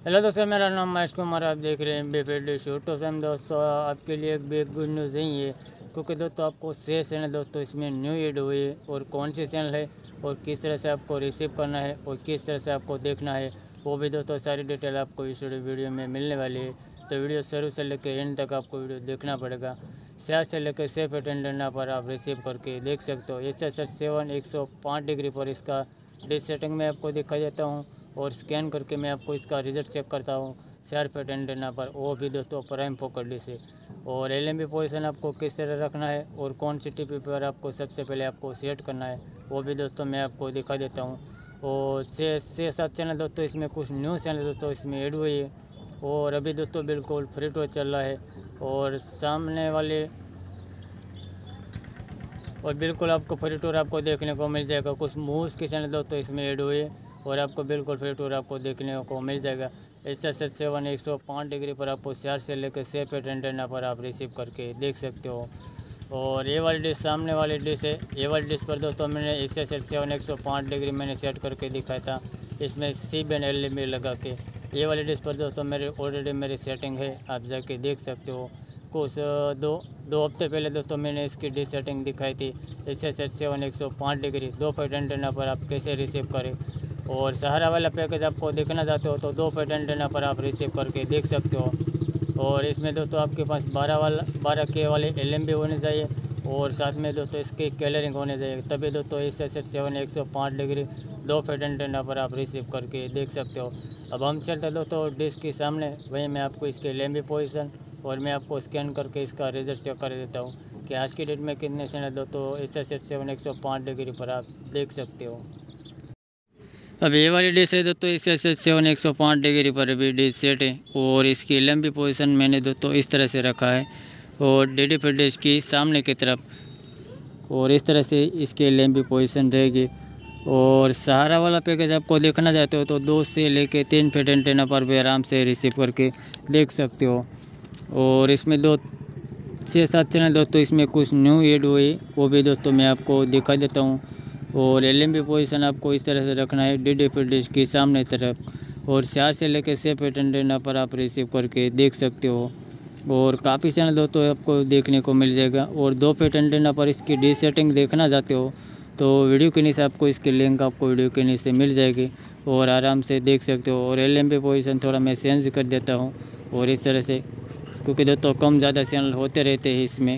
Hello दोस्तों, मेरा नाम महेश कुमार, आप देख रहे हैं बेफेड शो। तो हम दोस्तों आपके लिए एक बिग गुड न्यूज़ नहीं है, क्योंकि दोस्तों आपको 6 चैनल दोस्तों इसमें न्यू ऐड हुए है, और कौन से चैनल है और किस तरह से आपको रिसीव करना है और किस तरह से आपको देखना है, वो भी दोस्तों सारी डिटेल आपको इस वीडियो में मिलने वाली है। तो वीडियो शुरू से लेकर एंड तक आपको वीडियो देखना पड़ेगा। 4 से लेकर 6 पैटर्न लेना पर आप रिसीव करके देख सकते हो। SS7 105 डिग्री पर इसका डिश सेटिंग में आपको दिखा देता हूँ, और स्कैन करके मैं आपको इसका रिज़ल्ट चेक करता हूँ। शार्प एंटेना पर, वो भी दोस्तों प्राइम फोकस से। और LMB पोजीशन आपको किस तरह रखना है और कौन सी टीपी पर आपको सबसे पहले आपको सेट करना है, वो भी दोस्तों मैं आपको दिखा देता हूँ। और 6-7 चैनल दोस्तों इसमें, कुछ न्यू चैनल दोस्तों इसमें ऐड हुई है, और अभी दोस्तों बिल्कुल फ्री टू चल रहा है। और सामने वाले और बिल्कुल आपको फ्री टूर आपको देखने को मिल जाएगा। कुछ मूव्स के चैनल दोस्तों इसमें ऐड हुए और आपको बिल्कुल फ्री टूर आपको देखने को मिल जाएगा। SS7 105 डिग्री पर आपको 4 से लेकर 6 एंटेना पर आप रिसीव करके देख सकते हो। और ये वाली डिश सामने वाली डिश है। ये वाली डिश पर दोस्तों मैंने SS7 105 डिग्री मैंने सेट करके दिखाया था, इसमें C बैंड LMB लगा के। ये वाली डिश पर दोस्तों मेरे ऑलरेडी मेरी सेटिंग है, आप जाके देख सकते हो। कुछ दो हफ्ते पहले दोस्तों मैंने इसकी डिश सेटिंग दिखाई थी। SS7 105 डिग्री 2 फीट एंटेना पर आप कैसे रिसीव करें, और सहारा वाला पैकेज आपको देखना चाहते हो तो 2 फीट एंटेना पर आप रिसीव करके देख सकते हो। और इसमें दोस्तों आपके पास 12K वाले LMB होने चाहिए, और साथ में दोस्तों इसकी कलरिंग होने चाहिए, तभी दोस्तों SS7 105 डिग्री 2 फीट एंटेना पर आप रिसीव करके देख सकते हो। अब हम चलते दोस्तों डिश के सामने, वहीं मैं आपको इसके LMB पोजीशन और मैं आपको स्कैन करके इसका रिजल्ट चेक कर देता हूँ कि आज की डेट में कितने चैनल दोस्तों SS7 105 डिग्री पर आप देख सकते हो। अब ये वाली डिश है दोस्तों SS7 105 डिग्री पर अभी डिश सेट है, और इसकी लंबी पोजीशन मैंने दोस्तों इस तरह से रखा है, और DD फिर डिश की सामने की तरफ, और इस तरह से इसकी लंबी पोजीशन रहेगी। और सहारा वाला पैकेज आपको देखना चाहते हो तो 2 से लेके 3 फीट एंटेना पर भी आराम से रिसीव करके देख सकते हो। और इसमें 6-7 चैनल दोस्तों इसमें कुछ न्यू ऐड हुए, वो भी दोस्तों मैं आपको दिखा देता हूँ। और LMB पोजीशन आपको इस तरह से रखना है DD फिर डिश की सामने तरफ, और 4 से लेकर 6 फीट एंटेना पर आप रिसीव करके देख सकते हो। और काफ़ी चैनल दोस्तों आपको देखने को मिल जाएगा। और 2 फीट एंटेना पर इसकी डिश सेटिंग देखना चाहते हो तो वीडियो के नीचे आपको इसकी लिंक आपको वीडियो के नीचे मिल जाएगी, और आराम से देख सकते हो। और LMB पोजीशन थोड़ा मैं चेंज कर देता हूँ, और इस तरह से, क्योंकि दोस्तों कम ज़्यादा चैनल होते रहते हैं इसमें।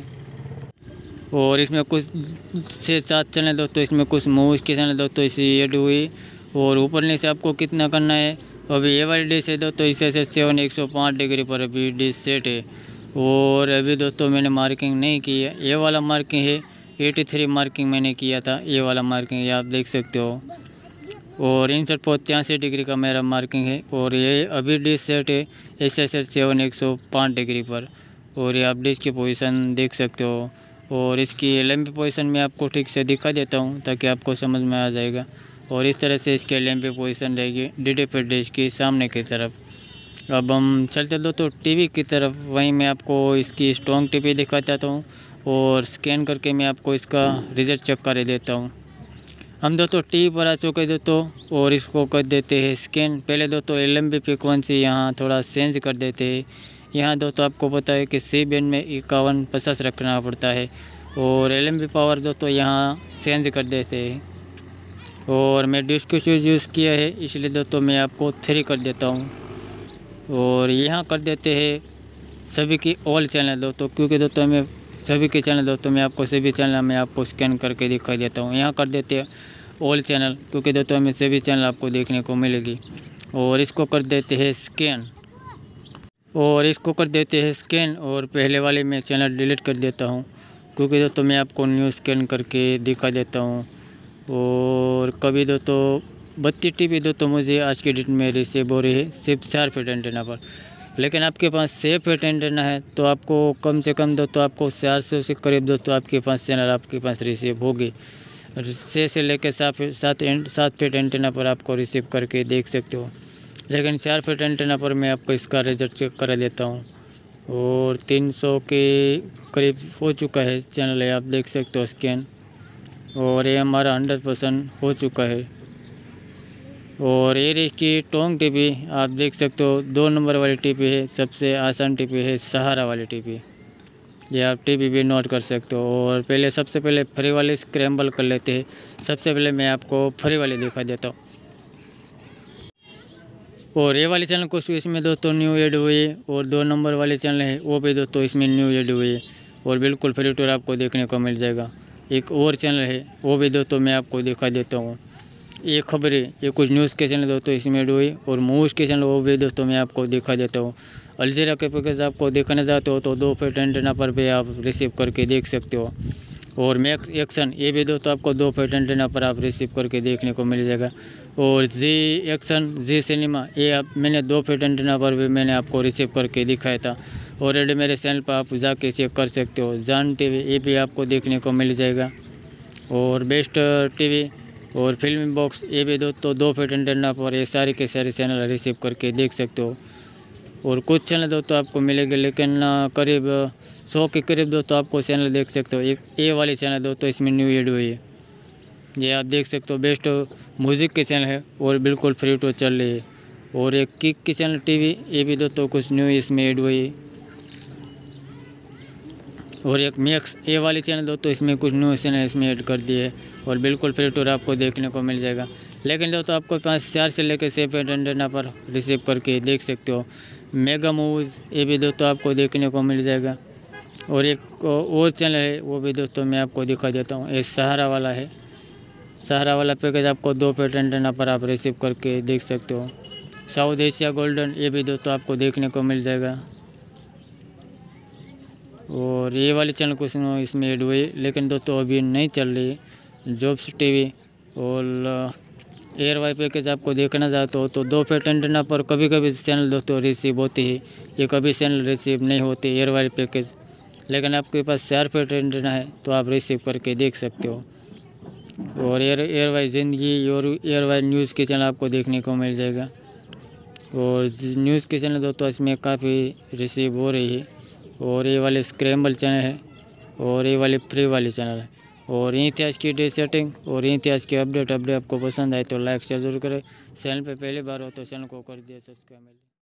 और इसमें कुछ 6-7 चैनल दोस्तों इसमें कुछ मूवीज़ के चैनल दोस्तों इसी ऐड हुई। और ऊपर नीचे आपको कितना करना है, अभी ये वाली डिश है दोस्तों SS7 105 डिग्री पर अभी डिश सेट है। और अभी दोस्तों मैंने मार्किंग नहीं की है, ये वाला मार्किंग है 83 मार्किंग मैंने किया था, ये वाला मार्किंग ये आप देख सकते हो। और 63 डिग्री का मेरा मार्किंग है, और ये अभी डिश सेट है SS7 105 डिग्री पर। और ये आप डिश की पोजीशन देख सकते हो। और इसकी LMB पोजीशन में आपको ठीक से दिखा देता हूँ ताकि आपको समझ में आ जाएगा। और इस तरह से इसकी LMB पोजीशन रहेगी DD फिर डिश की सामने की तरफ। अब हम चलते दोस्तों टीवी की तरफ, वहीं मैं आपको इसकी स्ट्रॉन्ग टीवी दिखा देता हूँ, और स्कैन करके मैं आपको इसका रिजल्ट चेक कर देता हूँ। हम दोस्तों टीवी पर आ चुके दोस्तों, और इसको कर देते हैं स्कैन। पहले दोस्तों LMB फ्रिक्वेंसी यहाँ थोड़ा चेंज कर देते हैं। यहाँ दोस्तों आपको पता है कि C बैंड में 51-50 रखना पड़ता है, और LMB पावर दोस्तों यहाँ चेंज कर देते हैं। और मैं डिस्क स्विच यूज़ किया है, इसलिए दोस्तों मैं आपको 3 कर देता हूँ। और यहाँ कर देते हैं सभी की ऑल चैनल दोस्तों, क्योंकि दोस्तों मैं सभी के चैनल दोस्तों मैं आपको सभी चैनल में आपको स्कैन करके दिखा देता हूँ। यहाँ कर देते हैं ऑल चैनल, क्योंकि दोस्तों हमें सभी चैनल आपको देखने को मिलेगी। और इसको कर देते हैं स्कैन, और पहले वाले में चैनल डिलीट कर देता हूँ, क्योंकि दोस्तों मैं आपको न्यू स्कैन करके दिखा देता हूँ। और कभी दोस्तों 32 टीबी दोस्तों मुझे आज की डेट में रिसीव हो रही है सिर्फ 4 फीट एंटेना पर, लेकिन आपके पास 6 फीट एंटेना है तो आपको कम से कम दोस्तों आपको 400 से करीब दोस्तों आपके पास चैनल आपके पास रिसीव होगी। 6 से लेकर 7 फीट एंटेना पर आपको रिसीव करके देख सकते हो, लेकिन 4 फीट एंटेना पर मैं आपको इसका रिजल्ट चेक करा देता हूँ। और 300 के करीब हो चुका है चैनल है, आप देख सकते हो स्कैन। और ये हमारा 100% हो चुका है। और ये रही इसकी टोंग टीपी, आप देख सकते हो 2 नंबर वाली टीपी है, सबसे आसान टीपी है सहारा वाली टीपी। ये आप टीपी भी नोट कर सकते हो। और पहले सबसे पहले फ्री वाली स्क्रैम्बल कर लेते हैं। सबसे पहले मैं आपको फ्री वाली दिखा देता हूँ। और ये वाली चैनल कुछ इसमें दोस्तों न्यू ऐड हुई है, और 2 नंबर वाले चैनल है वो भी दोस्तों इसमें न्यू ऐड हुई है, और बिल्कुल फ्री टूर आपको देखने को मिल जाएगा। एक और चैनल है वो भी दोस्तों मैं आपको दिखा देता हूँ। ये खबरें, ये कुछ न्यूज़ के चैनल दोस्तों इसमें ऐड हुई, और मूव्स के चैनल वो भी दोस्तों मैं आपको दिखा देता हूँ। अलजीरा के पैकेज आपको देखने जाते हो तो 2 फीट एंटेना पर भी आप रिसीव करके देख सकते हो। और मैक्स एक्शन ये भी दोस्तों आपको 2 फीट एंटेना पर आप रिसीव करके देखने को मिल जाएगा। और जी एक्शन, जी सिनेमा ये आप मैंने 2 फीट एंटेना पर भी मैंने आपको रिसीव करके दिखाया था। ऑलरेडी मेरे चैनल पर आप जाके चेक कर सकते हो। जान टीवी ये भी आपको देखने को मिल जाएगा। और बेस्ट टीवी और फिल्म बॉक्स ये भी दोस्तों 2 फीट एंटेना पर ये सारे के सारे चैनल रिसीव करके देख सकते हो। और कुछ चैनल दोस्तों आपको मिलेंगे, लेकिन करीब 100 के करीब दोस्तों आपको चैनल देख सकते हो। एक ए वाली चैनल दोस्तों इसमें न्यू ऐड हुई है, ये आप देख सकते हो। बेस्ट म्यूज़िक के चैनल है और बिल्कुल फ्री टू चल रही है। और एक किक की चैनल टीवी ये भी दोस्तों कुछ न्यू इसमें ऐड हुई है। और एक मैक्स ए वाली चैनल दोस्तों इसमें कुछ न्यू चैनल इसमें ऐड कर दिए, और बिल्कुल फ्री टूर आपको देखने को मिल जाएगा। लेकिन दोस्तों आपको पास 4 से लेकर 6 फीट एंटेना पर रिसीव करके देख सकते हो। मेगा मूवीज़ ये भी दोस्तों आपको देखने को मिल जाएगा। और एक और चैनल है वो भी दोस्तों मैं आपको दिखा देता हूँ, ये सहारा वाला है। सहारा वाला पैकेज आपको 2 फीट एंटेना पर आप रिसीव करके देख सकते हो। साउथ एशिया गोल्डन ये भी दोस्तों आपको देखने को मिल जाएगा। और ये वाली चैनल कुछ इसमें ऐड हुई, लेकिन दोस्तों अभी नहीं चल रही। जॉब्स टीवी और एयर वाई पैकेज आपको देखना चाहते हो तो 2 फीट एंटेना पर कभी कभी चैनल दोस्तों रिसीव होती है, ये कभी चैनल रिसीव नहीं होती एयर वाई पैकेज। लेकिन आपके पास 4 फीट एंटेना है तो आप रिसीव करके देख सकते हो। और एयर वाई ज़िंदगी और एयर वाई न्यूज़ के चैनल आपको देखने को मिल जाएगा। और न्यूज़ के चैनल दोस्तों इसमें काफ़ी रिसीव हो रही है। और ये वाले स्क्रैम्बल चैनल है, और ये वाली फ्री वाली चैनल है। और यहीं थी आज की डे सेटिंग, और यहीं थी आज की अपडेट आपको पसंद आए तो लाइक शेयर जरूर करें। चैनल पे पहली बार हो तो चैनल को कर दिया सब्सक्राइब।